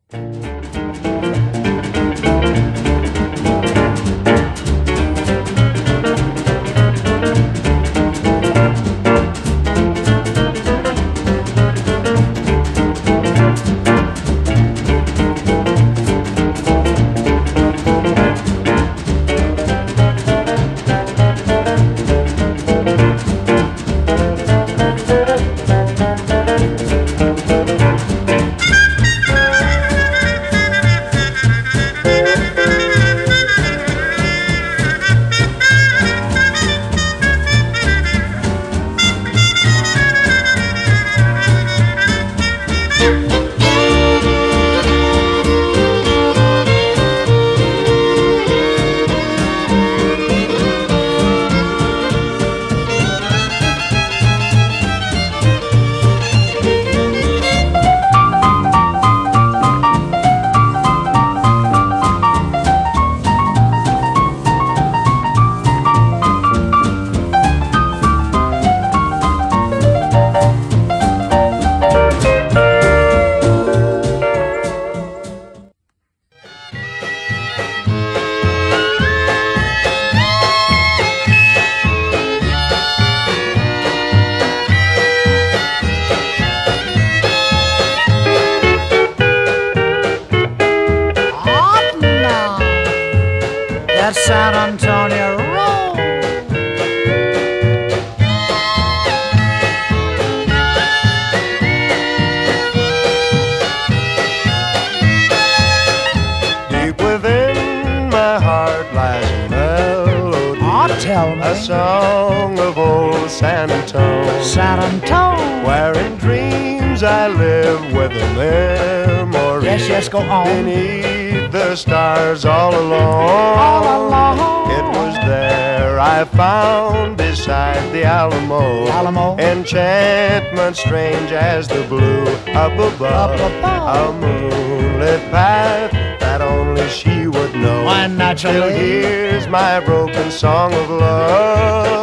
That San Antonio roll. Deep within my heart lies a melody. Oh, tell me. A song of old San Antone. San Antonio. Where in dreams I live with a memory. Yes, go on. Beneath the stars all alone. All alone. It was there I found beside the Alamo. Enchantment strange as the blue up above. A moonlit path that only she would know. Why, naturally. Till here's my broken song of love.